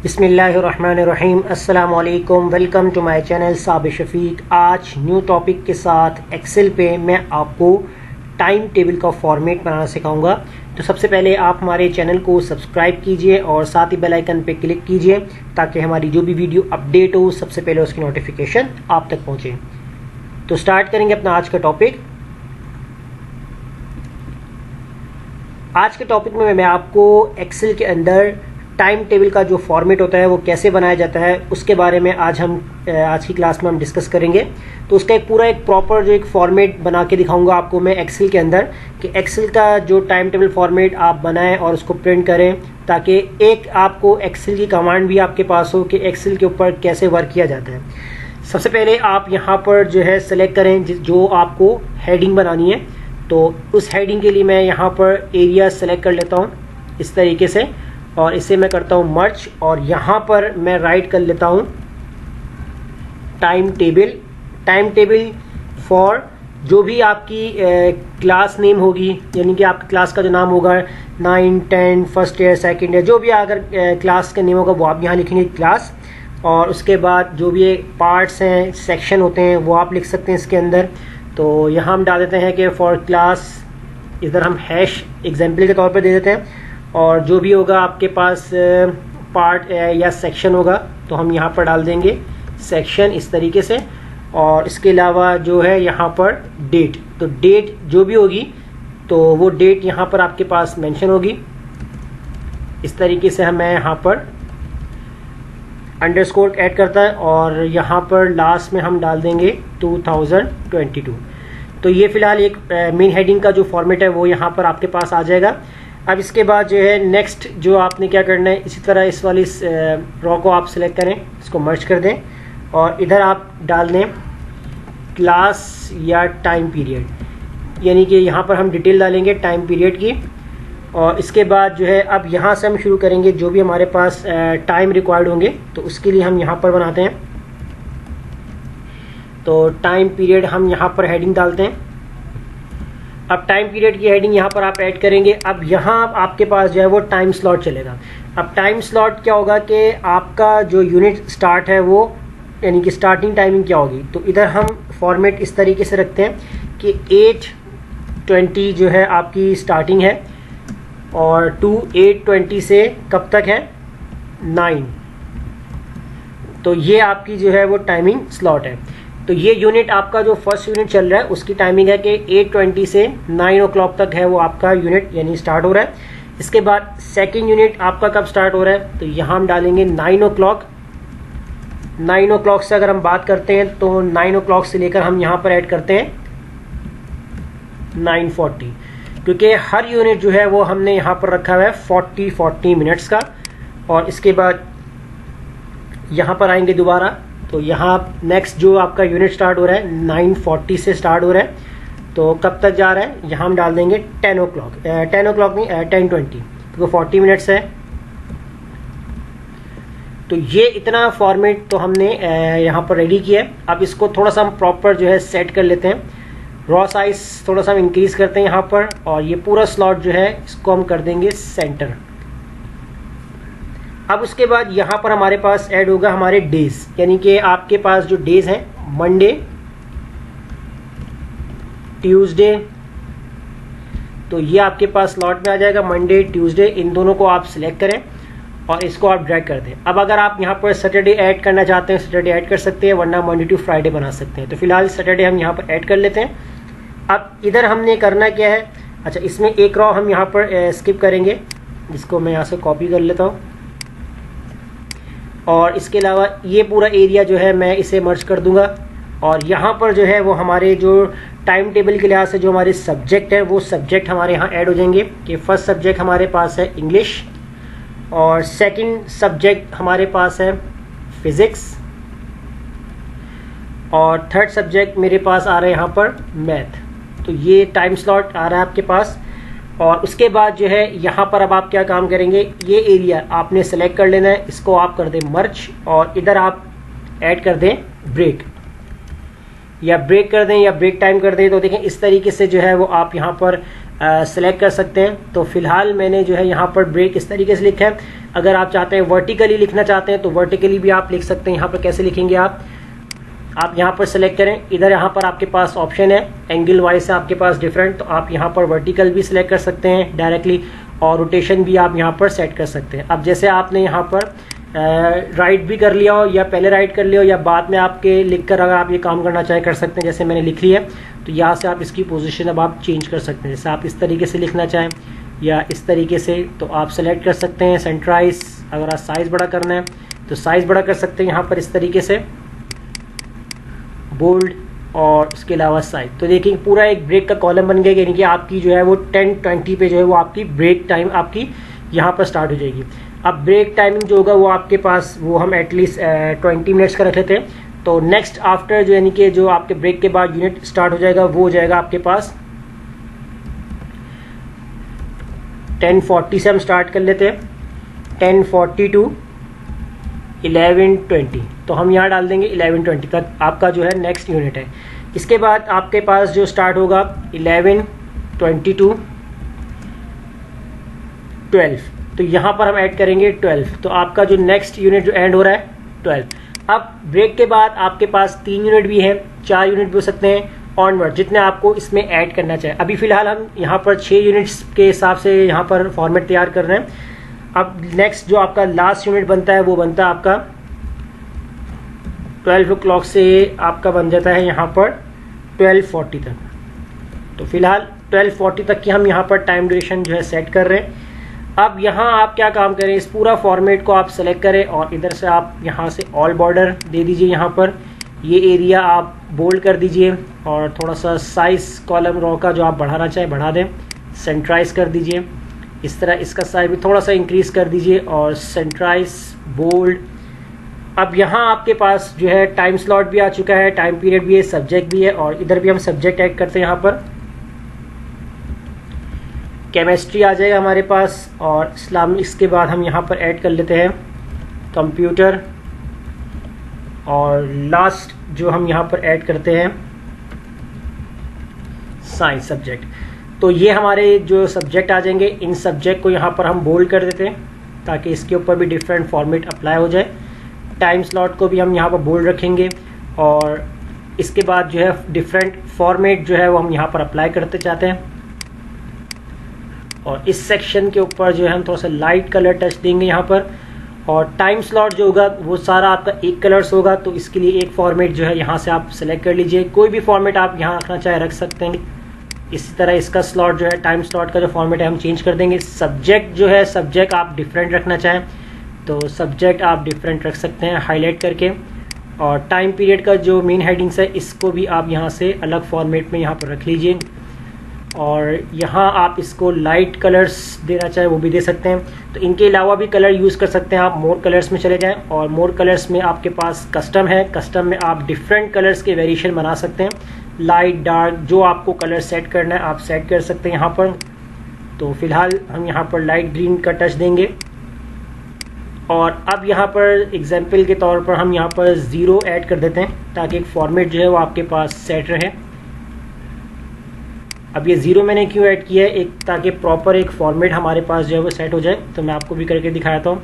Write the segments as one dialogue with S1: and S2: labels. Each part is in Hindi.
S1: बिस्मिल्लाहिर्रहमानिर्रहीम। अस्सलाम वालेकुम। Welcome to my channel Sabir Shafiq. आज न्यू टॉपिक के साथ एक्सेल पे मैं आपको टाइम टेबल का फॉर्मेट बनाना सिखाऊंगा। तो सबसे पहले आप हमारे चैनल को सब्सक्राइब कीजिए और साथ ही बेल आइकन पे क्लिक कीजिए ताकि हमारी जो भी वीडियो अपडेट हो सबसे पहले उसकी नोटिफिकेशन आप तक पहुंचे। तो स्टार्ट करेंगे अपना आज का टॉपिक। आज के टॉपिक में मैं आपको एक्सेल के अंदर टाइम टेबल का जो फॉर्मेट होता है वो कैसे बनाया जाता है उसके बारे में आज की क्लास में हम डिस्कस करेंगे। तो उसका एक प्रॉपर जो एक फॉर्मेट बना के दिखाऊंगा आपको मैं एक्सेल के अंदर कि एक्सेल का जो टाइम टेबल फॉर्मेट आप बनाएं और उसको प्रिंट करें ताकि एक आपको एक्सेल की कमांड भी आपके पास हो कि एक्सेल के ऊपर कैसे वर्क किया जाता है। सबसे पहले आप यहाँ पर जो है सेलेक्ट करें जो आपको हेडिंग बनानी है। तो उस हेडिंग के लिए मैं यहाँ पर एरिया सेलेक्ट कर लेता हूँ इस तरीके से और इसे मैं करता हूँ मर्ज और यहाँ पर मैं राइट कर लेता हूँ टाइम टेबल फॉर जो भी आपकी क्लास नेम होगी, यानी कि आपकी क्लास का जो नाम होगा 9, 10, फर्स्ट ईयर, सेकंड ईयर, जो भी अगर क्लास का नेम होगा वो आप यहाँ लिखेंगे क्लास। और उसके बाद जो भी पार्ट्स हैं, सेक्शन होते हैं, वो आप लिख सकते हैं इसके अंदर। तो यहाँ हम डाल देते हैं कि फॉर क्लास, इधर हम हैश एग्जाम्पल के तौर पर दे देते हैं। और जो भी होगा आपके पास पार्ट या सेक्शन होगा तो हम यहाँ पर डाल देंगे सेक्शन इस तरीके से। और इसके अलावा जो है यहाँ पर डेट, तो डेट जो भी होगी तो वो डेट यहाँ पर आपके पास मेंशन होगी इस तरीके से। मैं यहाँ पर अंडरस्कोर ऐड करता है और यहाँ पर लास्ट में हम डाल देंगे 2022। तो ये फिलहाल एक मेन हेडिंग का जो फॉर्मेट है वो यहाँ पर आपके पास आ जाएगा। अब इसके बाद जो है नेक्स्ट जो आपने क्या करना है, इसी तरह इस वाली रॉ को आप सिलेक्ट करें, इसको मर्ज कर दें और इधर आप डाल दें क्लास या टाइम पीरियड, यानी कि यहाँ पर हम डिटेल डालेंगे टाइम पीरियड की। और इसके बाद जो है अब यहाँ से हम शुरू करेंगे जो भी हमारे पास टाइम रिक्वायर्ड होंगे तो उसके लिए हम यहाँ पर बनाते हैं। तो टाइम पीरियड हम यहाँ पर हेडिंग डालते हैं। अब टाइम पीरियड की हेडिंग यहाँ पर आप ऐड करेंगे। अब यहाँ आपके पास जो है वो टाइम स्लॉट चलेगा। अब टाइम स्लॉट क्या होगा कि आपका जो यूनिट स्टार्ट है वो, यानी कि स्टार्टिंग टाइमिंग क्या होगी, तो इधर हम फॉर्मेट इस तरीके से रखते हैं कि 8:20 जो है आपकी स्टार्टिंग है और 8:20 से कब तक है 9। तो ये आपकी जो है वो टाइमिंग स्लॉट है। तो ये यूनिट आपका जो फर्स्ट यूनिट चल रहा है उसकी टाइमिंग है कि 8:20 से 9 o'clock तक है वो आपका यूनिट यानी स्टार्ट हो रहा है। इसके बाद सेकंड यूनिट आपका कब स्टार्ट हो रहा है, तो यहाँ हम डालेंगे 9 o'clock। 9 o'clock से अगर हम बात करते हैं तो 9 o'clock से लेकर हम यहाँ पर ऐड करते हैं 9:40, क्योंकि हर यूनिट जो है वो हमने यहाँ पर रखा हुआ है 40 मिनट्स का। और इसके बाद यहाँ पर आएंगे दोबारा, तो यहाँ नेक्स्ट जो आपका यूनिट स्टार्ट हो रहा है 9:40 से स्टार्ट हो रहा है, तो कब तक जा रहा है, यहाँ हम डाल देंगे 10 o'clock। 10 o'clock नहीं 10:20, तो 40 मिनट्स है। तो ये इतना फॉर्मेट तो हमने यहाँ पर रेडी किया है। अब इसको थोड़ा सा हम प्रॉपर जो है सेट कर लेते हैं। रॉ साइज थोड़ा सा हम इंक्रीज करते हैं यहाँ पर और ये पूरा स्लॉट जो है इसको हम कर देंगे सेंटर। अब उसके बाद यहाँ पर हमारे पास ऐड होगा हमारे डेज, यानी कि आपके पास जो डेज हैं मंडे, ट्यूसडे, तो ये आपके पास स्लॉट में आ जाएगा मंडे, ट्यूसडे। इन दोनों को आप सिलेक्ट करें और इसको आप ड्रैग कर दें। अब अगर आप यहाँ पर सैटरडे ऐड करना चाहते हैं सैटरडे ऐड कर सकते हैं, वरना मंडे टू फ्राइडे बना सकते हैं। तो फिलहाल सैटरडे हम यहाँ पर ऐड कर लेते हैं। अब इधर हमने करना क्या है, अच्छा इसमें एक रॉ हम यहाँ पर स्किप करेंगे, जिसको मैं यहाँ से कॉपी कर लेता हूँ। और इसके अलावा ये पूरा एरिया जो है मैं इसे मर्ज कर दूंगा। और यहाँ पर जो है वो हमारे जो टाइम टेबल के लिहाज से जो हमारे सब्जेक्ट है वो सब्जेक्ट हमारे यहाँ ऐड हो जाएंगे कि फर्स्ट सब्जेक्ट हमारे पास है इंग्लिश और सेकंड सब्जेक्ट हमारे पास है फिजिक्स और थर्ड सब्जेक्ट मेरे पास आ रहा है यहाँ पर मैथ। तो ये टाइम स्लॉट आ रहा है आपके पास। और उसके बाद जो है यहाँ पर अब आप क्या काम करेंगे, ये एरिया आपने सेलेक्ट कर लेना है, इसको आप कर दें मर्ज और इधर आप ऐड कर दें ब्रेक, या ब्रेक कर दें या ब्रेक टाइम कर दें। तो देखें इस तरीके से जो है वो आप यहाँ पर सेलेक्ट कर सकते हैं। तो फिलहाल मैंने जो है यहाँ पर ब्रेक इस तरीके से लिखा है। अगर आप चाहते हैं वर्टिकली लिखना चाहते हैं तो वर्टिकली भी आप लिख सकते हैं। यहाँ पर कैसे लिखेंगे आप यहाँ पर सेलेक्ट करें, इधर यहाँ पर आपके पास ऑप्शन है एंगल वाइज है आपके पास डिफरेंट, तो आप यहाँ पर वर्टिकल भी सिलेक्ट कर सकते हैं डायरेक्टली, और रोटेशन भी आप यहाँ पर सेट कर सकते हैं। अब जैसे आपने यहाँ पर राइट भी कर लिया हो या पहले राइट कर लिया हो या बाद में आपके लिख कर अगर आप ये काम करना चाहे कर सकते हैं। जैसे मैंने लिख लिया है तो यहाँ से आप इसकी पोजीशन अब आप चेंज कर सकते हैं। जैसे आप इस तरीके से लिखना चाहें या इस तरीके से तो आप सेलेक्ट कर सकते हैं सेंट्राइज। अगर आप साइज़ बड़ा करना है तो साइज़ बड़ा कर सकते हैं यहाँ पर इस तरीके से, बोल्ड और उसके अलावा साइज। तो देखिए पूरा एक ब्रेक का कॉलम बन गया, यानी कि आपकी जो है वो 10:20 पे जो है वो आपकी ब्रेक टाइम आपकी यहाँ पर स्टार्ट हो जाएगी। अब ब्रेक टाइमिंग जो होगा वो आपके पास वो हम एटलीस्ट 20 मिनट्स का रख लेते हैं। तो नेक्स्ट आफ्टर जो यानी कि जो आपके ब्रेक के बाद यूनिट स्टार्ट हो जाएगा वो हो जाएगा आपके पास 10:40 से हम स्टार्ट कर लेते हैं, 10:40 to 11:20। तो हम यहाँ डाल देंगे 11:20 तक आपका जो है नेक्स्ट यूनिट है। इसके बाद आपके पास जो स्टार्ट होगा 11:20 to 12, तो यहाँ पर हम ऐड करेंगे 12। तो आपका जो नेक्स्ट यूनिट जो एंड हो रहा है 12। अब ब्रेक के बाद आपके पास 3 यूनिट भी हैं, 4 यूनिट भी हो सकते हैं ऑनवर्ड, जितने आपको इसमें ऐड करना चाहिए। अभी फिलहाल हम यहाँ पर 6 यूनिट्स के हिसाब से यहाँ पर फॉर्मेट तैयार कर रहे हैं। अब नेक्स्ट जो आपका लास्ट यूनिट बनता है वो बनता है आपका 12 o'clock से आपका बन जाता है यहाँ पर 12:40 तक। तो फिलहाल 12:40 तक की हम यहाँ पर टाइम ड्यूरेशन जो है सेट कर रहे हैं। अब यहाँ आप क्या काम करें, इस पूरा फॉर्मेट को आप सेलेक्ट करें और इधर से आप यहाँ से ऑल बॉर्डर दे दीजिए। यहाँ पर ये एरिया आप बोल्ड कर दीजिए और थोड़ा सा साइज कॉलम रो का जो आप बढ़ाना चाहें बढ़ा दें, सेंट्राइज कर दीजिए। इस तरह इसका साइज भी थोड़ा सा इंक्रीज कर दीजिए और सेंट्राइज बोल्ड। अब यहाँ आपके पास जो है टाइम स्लॉट भी आ चुका है, टाइम पीरियड भी है, सब्जेक्ट भी है, और इधर भी हम सब्जेक्ट ऐड करते हैं। यहाँ पर केमिस्ट्री आ जाएगा हमारे पास, और इस्लाम इसके बाद हम यहाँ पर ऐड कर लेते हैं कंप्यूटर, और लास्ट जो हम यहाँ पर ऐड करते हैं साइंस सब्जेक्ट। तो ये हमारे जो सब्जेक्ट आ जाएंगे, इन सब्जेक्ट को यहाँ पर हम बोल्ड कर देते हैं ताकि इसके ऊपर भी डिफरेंट फॉर्मेट अप्लाई हो जाए। टाइम स्लॉट को भी हम यहाँ पर बोल्ड रखेंगे, और इसके बाद जो है डिफरेंट फॉर्मेट जो है वो हम यहाँ पर अप्लाई करते चाहते हैं। और इस सेक्शन के ऊपर जो है हम थोड़ा सा लाइट कलर टच देंगे यहाँ पर, और टाइम स्लॉट जो होगा वो सारा आपका एक कलर्स होगा। तो इसके लिए एक फॉर्मेट जो है यहाँ से आप सेलेक्ट कर लीजिए, कोई भी फॉर्मेट आप यहाँ रखना चाहे रख सकते हैं। इसी तरह इसका स्लॉट जो है टाइम स्लॉट का जो फॉर्मेट है हम चेंज कर देंगे। सब्जेक्ट जो है सब्जेक्ट आप डिफरेंट रखना चाहें तो सब्जेक्ट आप डिफरेंट रख सकते हैं हाईलाइट करके, और टाइम पीरियड का जो मेन हेडिंग्स है इसको भी आप यहाँ से अलग फॉर्मेट में यहाँ पर रख लीजिए, और यहाँ आप इसको लाइट कलर्स देना चाहे वो भी दे सकते हैं। तो इनके अलावा भी कलर यूज़ कर सकते हैं आप, मोर कलर्स में चले जाएं, और मोर कलर्स में आपके पास कस्टम है, कस्टम में आप डिफरेंट कलर्स के वेरिएशन बना सकते हैं, लाइट डार्क जो आपको कलर सेट करना है आप सेट कर सकते हैं यहाँ पर। तो फिलहाल हम यहाँ पर लाइट ग्रीन का टच देंगे, और अब यहाँ पर एग्जाम्पल के तौर पर हम यहाँ पर 0 ऐड कर देते हैं ताकि एक फॉर्मेट जो है वो आपके पास सेट रहे। अब ये 0 मैंने क्यों ऐड किया है, एक ताकि प्रॉपर एक फॉर्मेट हमारे पास जो है वो सेट हो जाए। तो मैं आपको भी करके दिखाता हूँ।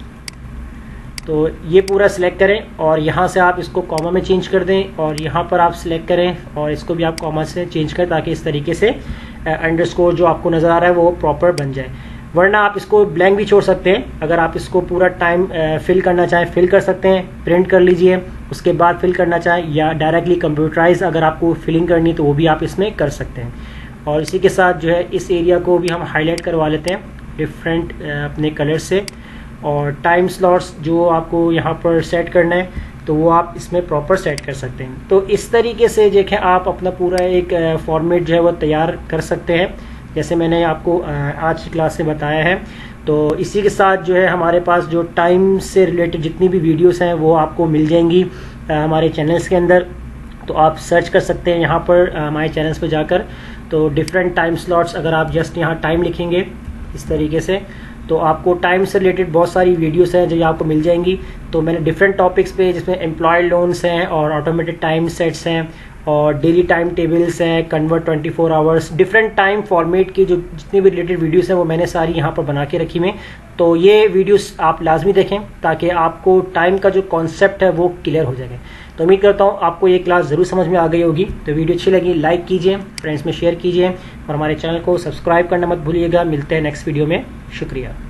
S1: तो ये पूरा सिलेक्ट करें और यहाँ से आप इसको कॉमा में चेंज कर दें, और यहाँ पर आप सिलेक्ट करें और इसको भी आप कॉमा से चेंज करें ताकि इस तरीके से अंडरस्कोर जो आपको नज़र आ रहा है वो प्रॉपर बन जाए। वरना आप इसको ब्लैंक भी छोड़ सकते हैं। अगर आप इसको पूरा टाइम फिल करना चाहें फिल कर सकते हैं, प्रिंट कर लीजिए, उसके बाद फिल करना चाहें, या डायरेक्टली कंप्यूटराइज अगर आपको फिलिंग करनी तो वो भी आप इसमें कर सकते हैं। और इसी के साथ जो है इस एरिया को भी हम हाईलाइट करवा लेते हैं डिफरेंट अपने कलर से, और टाइम स्लॉट्स जो आपको यहाँ पर सेट करना है तो वो आप इसमें प्रॉपर सेट कर सकते हैं। तो इस तरीके से देखें आप अपना पूरा एक फॉर्मेट जो है वो तैयार कर सकते हैं जैसे मैंने आपको आज की क्लास में बताया है। तो इसी के साथ जो है हमारे पास जो टाइम से रिलेटेड जितनी भी वीडियोस हैं वो आपको मिल जाएंगी हमारे चैनल्स के अंदर। तो आप सर्च कर सकते हैं यहाँ पर हमारे चैनल्स पर जाकर। तो डिफरेंट टाइम स्लॉट्स अगर आप जस्ट यहाँ टाइम लिखेंगे इस तरीके से तो आपको टाइम से रिलेटेड बहुत सारी वीडियोस हैं जो आपको मिल जाएंगी। तो मैंने डिफरेंट टॉपिक्स पे, जिसमें एम्प्लॉय लोन्स हैं और ऑटोमेटेड टाइम सेट्स हैं और डेली टाइम टेबल्स हैं, convert 24 hours, different time format की जो जितनी भी रिलेटेड वीडियोस हैं वो मैंने सारी यहाँ पर बना के रखी हुई। तो ये वीडियोस आप लाजमी देखें ताकि आपको टाइम का जो कॉन्सेप्ट है वो क्लियर हो जाए। तो उम्मीद करता हूँ आपको ये क्लास ज़रूर समझ में आ गई होगी। तो वीडियो अच्छी लगी लाइक कीजिए, फ्रेंड्स में शेयर कीजिए और हमारे चैनल को सब्सक्राइब करना मत भूलिएगा। मिलते हैं नेक्स्ट वीडियो में। शुक्रिया।